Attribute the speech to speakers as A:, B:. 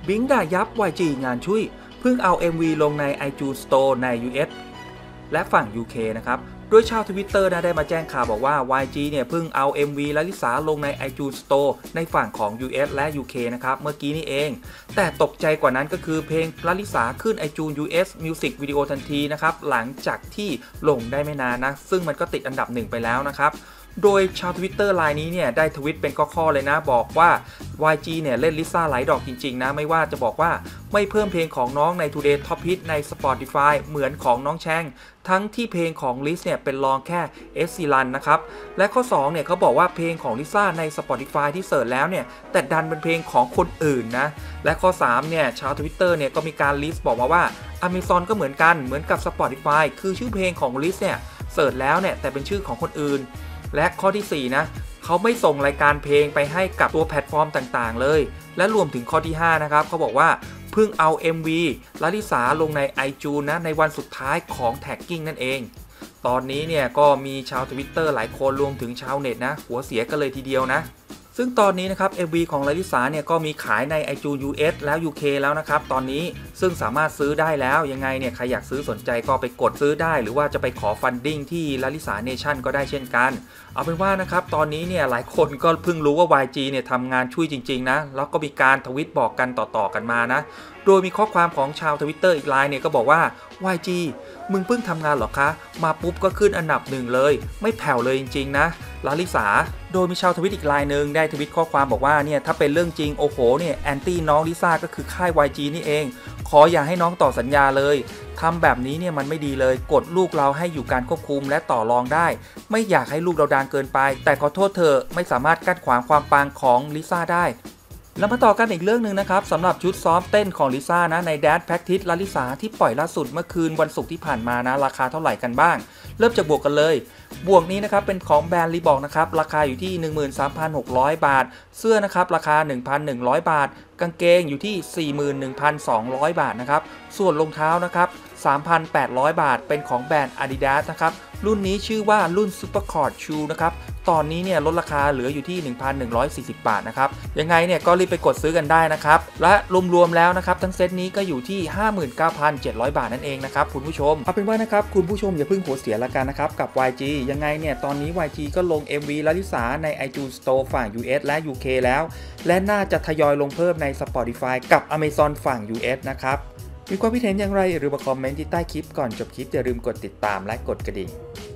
A: บิงด่ายับ YG งานชุยเพิ่งเอา MV ลงใน iTunes Store ใน US และฝั่ง UK นะครับโดยชาว Twitter ได้มาแจ้งข่าวบอกว่า YG เนี่ยเพิ่งเอา MV ลลิสาลงใน iTunes Store ในฝั่งของ US และ UK นะครับเมื่อกี้นี่เองแต่ตกใจกว่านั้นก็คือเพลงลลิสาขึ้น iTunes US Music Video ทันทีนะครับหลังจากที่ลงได้ไม่นานนะซึ่งมันก็ติดอันดับ1ไปแล้วนะครับโดยชาว Twitter รายนี้เนี่ยได้ทวิตเป็นข้อๆเลยนะบอกว่า YG เนี่ยเล่นลิซ่าหลายดอกจริงๆนะไม่ว่าจะบอกว่าไม่เพิ่มเพลงของน้องใน Today Top Hit ใน Spotify เหมือนของน้องแชงทั้งที่เพลงของลิซเนี่ยเป็นรองแค่ S ซีรันนะครับและข้อ2เนี่ยเขาบอกว่าเพลงของลิซ่าใน Spotify ที่เสิร์ชแล้วเนี่ยแต่ดันเป็นเพลงของคนอื่นนะและข้อ3เนี่ยชาว Twitter เนี่ยก็มีการลิสต์บอกมาว่า Amazon ก็เหมือนกันเหมือนกับ Spotify คือชื่อเพลงของลิซเนี่ยเสิร์ชแล้วเนี่ยแต่เป็นชื่อของคนอื่นและข้อที่4นะเขาไม่ส่งรายการเพลงไปให้กับตัวแพลตฟอร์มต่างๆเลยและรวมถึงข้อที่5นะครับเขาบอกว่าเพิ่งเอา MV ลลิสาลงใน iTunes นะในวันสุดท้ายของ Tagging นั่นเองตอนนี้เนี่ยก็มีชาว Twitter หลายคนรวมถึงชาวเน็ตนะหัวเสียกันเลยทีเดียวนะซึ่งตอนนี้นะครับ MV ของลลิสาเนี่ยก็มีขายใน iTunes US แล้ว UK แล้วนะครับตอนนี้ซึ่งสามารถซื้อได้แล้วยังไงเนี่ยใครอยากซื้อสนใจก็ไปกดซื้อได้หรือว่าจะไปขอฟันดิ้งที่ลลิสาเนชั่นก็ได้เช่นกันเอาเป็นว่านะครับตอนนี้เนี่ยหลายคนก็เพิ่งรู้ว่า YG เนี่ยทำงานช่วยจริงๆนะแล้วก็มีการทวิตบอกกันต่อๆกันมานะโดยมีข้อความของชาว Twitter อีกรายเนี่ยก็บอกว่า YG มึงเพิ่งทำงานหรอคะมาปุ๊บก็ขึ้นอันดับ1เลยไม่แผ่วเลยจริงๆนะลลิสาโดยมีชาวทวิตอีกรายหนึ่งได้ทวิตข้อความบอกว่าเนี่ยถ้าเป็นเรื่องจริงโอ้โหเนี่ยแอนตี้น้องลิซ่าก็คือค่าย YG นี่เองขออย่าให้น้องต่อสัญญาเลยทำแบบนี้เนี่ยมันไม่ดีเลยกดลูกเราให้อยู่การควบคุมและต่อรองได้ไม่อยากให้ลูกเราดังเกินไปแต่ขอโทษเธอไม่สามารถกั้นขวางความปังของลิซ่าได้แล้วมาต่อกันอีกเรื่องหนึ่งนะครับสำหรับชุดซ้อมเต้นของลิซ่านะใน Dance Practice ลลิสาที่ปล่อยล่าสุดเมื่อคืนวันศุกร์ที่ผ่านมานะราคาเท่าไหร่กันบ้างเริ่มจากบวกกันเลยบวกนี้นะครับเป็นของแบรนด์รีบอกนะครับราคาอยู่ที่ 13,600 บาทเสื้อนะครับราคา 1,100 บาทกางเกงอยู่ที่ 41,200 บาทนะครับส่วนรองเท้านะครับ 3,800 บาทเป็นของแบรนด์ Adidas นะครับรุ่นนี้ชื่อว่ารุ่น Supercourt Shoe นะครับตอนนี้เนี่ยลดราคาเหลืออยู่ที่ 1,140 บาทนะครับยังไงเนี่ยก็รีบไปกดซื้อกันได้นะครับและรวมๆแล้วนะครับทั้งเซตนี้ก็อยู่ที่ 59,700 บาทนั่นเองนะครับคุณผู้ชมเอาเป็นว่านะครับคุณผู้ชมอย่าเพิ่งหัวเสียละกันนะครับกับ YG ยังไงเนี่ยตอนนี้ YG ก็ลง MV ลลิสาใน iTunes Store ฝั่ง US และ UK แล้วและน่าจะทยอยลงเพิ่มใน Spotify กับ Amazon ฝั่ง US นะครับมีความคิดเห็นอย่างไรหรือมาคอมเมนต์ที่ใต้คลิปก่อนจบคลิปอย่าลืมกดติดตามและกดกระดิ่ง